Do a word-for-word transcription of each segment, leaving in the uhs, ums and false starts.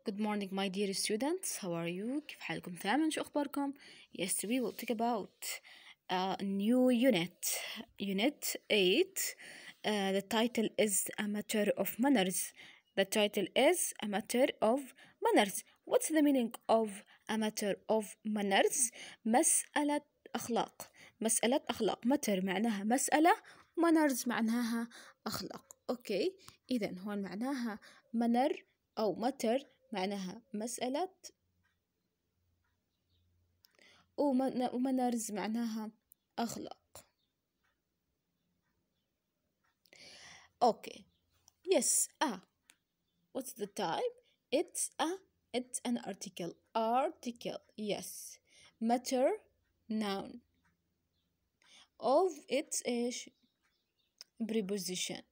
Good morning, my dear students. How are you? كيف حالكم تماما؟ شو أخباركم؟ Yes, we will talk about a new unit. Unit eight. Uh, the title is A Matter of Manners. The title is A Matter of Manners. What's the meaning of a matter of manners? مسألة أخلاق. مسألة أخلاق. matter معناها مسألة. manners معناها أخلاق. أوكي. إذن هون معناها manner أو matter معناها مسألة، ومانرز معناها أخلاق. أوكي. yes a what's the type? it's a it's an article article yes matter noun of its إيش preposition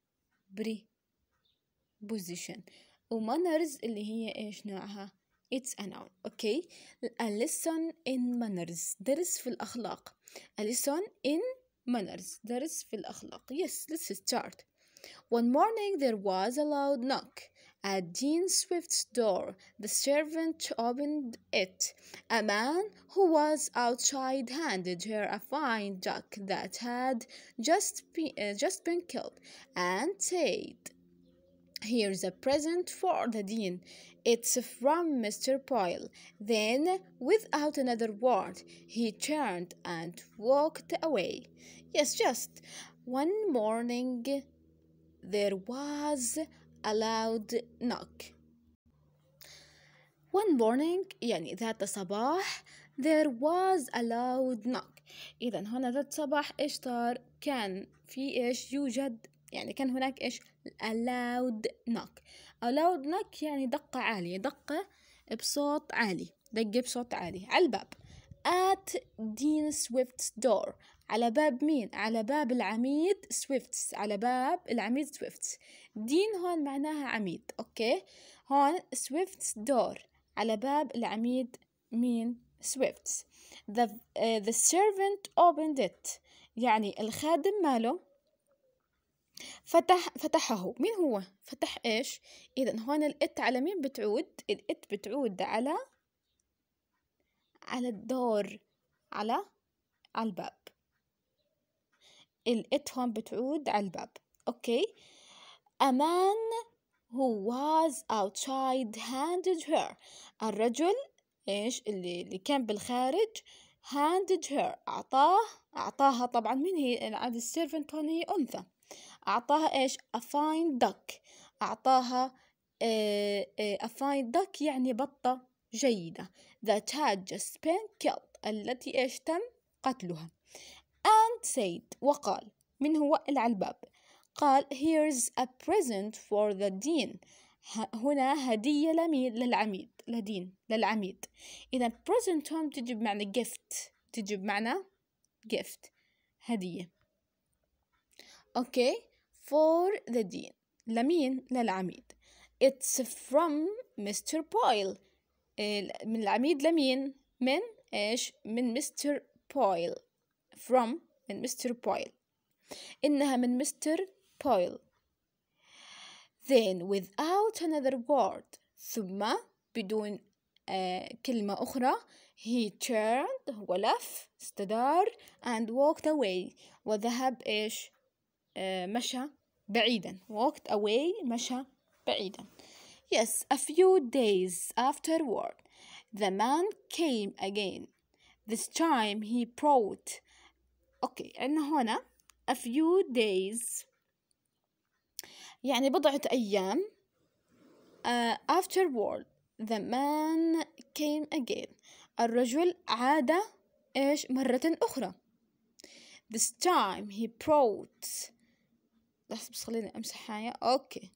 preposition ومانرز اللي هي إيش نوعها it's a noun. okay a lesson in manners درس في الأخلاق. a lesson in manners درس في الأخلاق. yes let's start. One morning there was a loud knock at Dean Swift's door. The servant opened it. A man who was outside handed her a fine duck that had just been, uh, just been killed and said, "Here's a present for the Dean. It's from Mister Boyle." Then, without another word, he turned and walked away. Yes, just one morning there was a loud knock. One morning يعني ذات صباح there was a loud knock. إذا هنا ذات صباح إيش صار؟ كان في إيش يوجد يعني كان هناك إيش a loud knock. a loud knock يعني دقة عالية، دقة بصوت عالي، دقة بصوت عالي على الباب. at Dean Swift's door. على باب مين؟ على باب العميد سويفتس. على باب العميد سويفتس. دين هون معناها عميد. أوكي هون سويفتس دور على باب العميد مين؟ سويفتس. the, uh, the servant opened it يعني الخادم ماله فتح فتحه. مين هو؟ فتح إيش؟ إذا هون الإت على مين بتعود؟ الإت بتعود على على الدور، على على الباب. الإت هون بتعود على الباب. أوكي. A man who was outside handed her. الرجل إيش اللي اللي كان بالخارج handed her أعطاه أعطاها. طبعا مين هي؟ عاد السيرفنت هون هي أنثى. أعطاها إيش a fine duck. أعطاها اه اه a fine duck يعني بطة جيدة that had just been killed التي إيش تم قتلها. and said وقال من هو اللي على الباب؟ قال here's a present for the dean. هنا هدية لمين؟ للعميد. لدين للعميد. إذا present هون تجي بمعنى gift، تجي بمعنى gift هدية. أوكي for the dean لمين؟ للعميد. it's from Mister Boyle. من العميد لمين؟ من إيش؟ من مستر بويل. from من مستر بويل. إنها من مستر بويل. then without another word ثم بدون آه كلمة أخرى he turned هو لف استدار and walked away وذهب إيش آه مشى بعيدا. walked away مشى بعيدا. yes a few days afterward the man came again. this time he brought أوكي عندنا هنا a few days يعني بضعة أيام. uh, afterward the man came again الرجل عاد إيش مرة أخرى. this time he brought لحظة بس خليني أمسح هاي. أوكي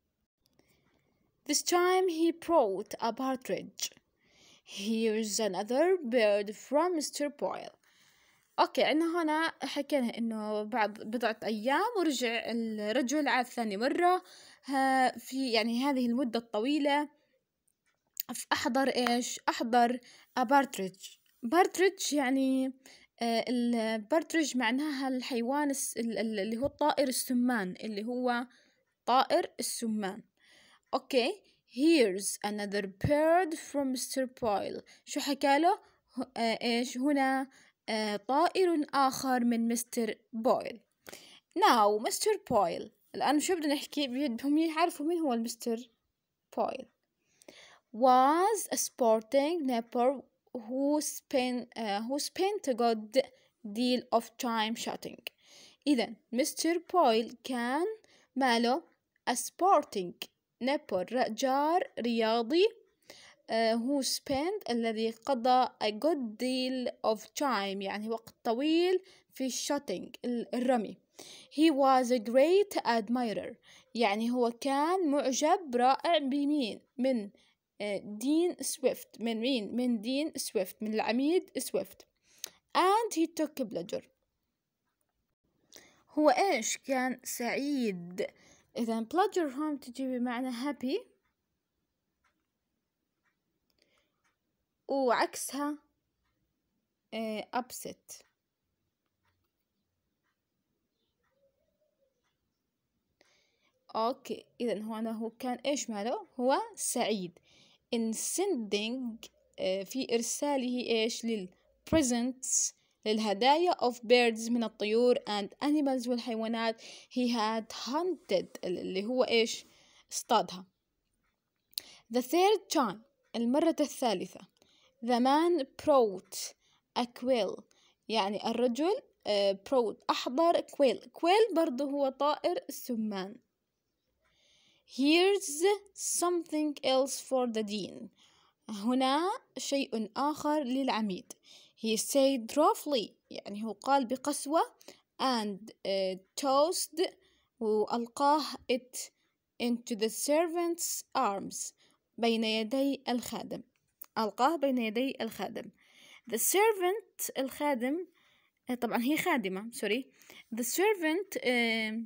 this time he brought a partridge. here's another bird from Mister Boyle. أوكي عندنا هنا حكينا إنه بعد بضعة أيام ورجع الرجل عاد ثاني مرة في يعني هذه المدة الطويلة أحضر إيش؟ أحضر بارتريدج. بارتريدج يعني آه البارتريدج معناها الحيوان اللي هو الطائر السمان، اللي هو طائر السمان. أوكي here's another bird from mister Boyle. شو حكاله؟ آه إيش هنا؟ آه طائر آخر من مستر بويل. now مستر بويل، الآن شو بدنا نحكي؟ بدهم يعرفوا مين هو المستر بويل. was a sporting neighbor who spent uh, who spent a good deal of time shooting. إذا مستر بويل كان ماله a sporting neighbor، جار رياضي. uh, who spent الذي قضى a good deal of time يعني وقت طويل في shooting الرمي. he was a great admirer يعني هو كان معجب رائع بمين؟ من دين سويفت. من مين؟ من دين سويفت، من العميد سويفت. and he took pleasure. هو إيش؟ كان سعيد. إذا pleasure هون تجي بمعنى happy، وعكسها upset. أوكي، إذا هون هو كان إيش ماله؟ هو سعيد in sending في إرساله إيش للpresents للهدايا of birds من الطيور and animals والحيوانات he had hunted اللي هو إيش؟ اصطادها. the third time المرة الثالثة the man brought a quail يعني الرجل brought أحضر quail. quail برضو هو طائر السمان. here's something else for the dean. هنا شيء آخر للعميد. he said roughly يعني هو قال بقسوة and uh, tossed وألقاه it into the servant's arms بين يدي الخادم. ألقاه بين يدي الخادم. the servant الخادم طبعا هي خادمة sorry. the servant uh,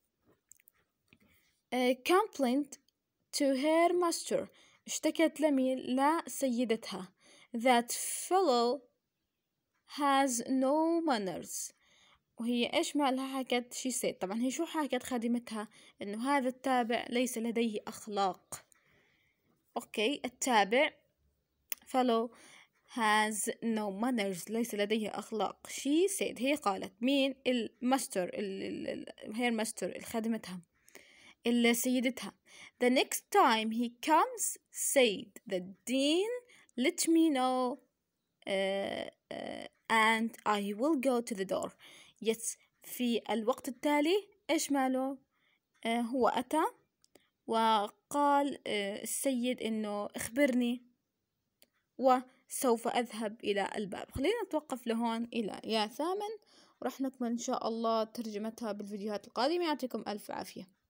uh, complained to her master اشتكت لمين؟ لسيدتها. that fellow has no manners. وهي إيش مالها حكت؟ she said. طبعا هي شو حكت خادمتها؟ إنه هذا التابع ليس لديه أخلاق. أوكي، التابع fellow has no manners ليس لديه أخلاق. she said هي قالت. مين؟ الماستر هير ماستر الخادمتها اللي سيدتها. the next time he comes said the dean let me know uh, uh, and I will go to the door. yes في الوقت التالي إيش ماله؟ uh, هو أتى وقال uh, السيد إنه اخبرني وسوف أذهب إلى الباب. خلينا نتوقف لهون إلى يا ثامن، ورح نكمل إن شاء الله ترجمتها بالفيديوهات القادمة. يعطيكم ألف عافية.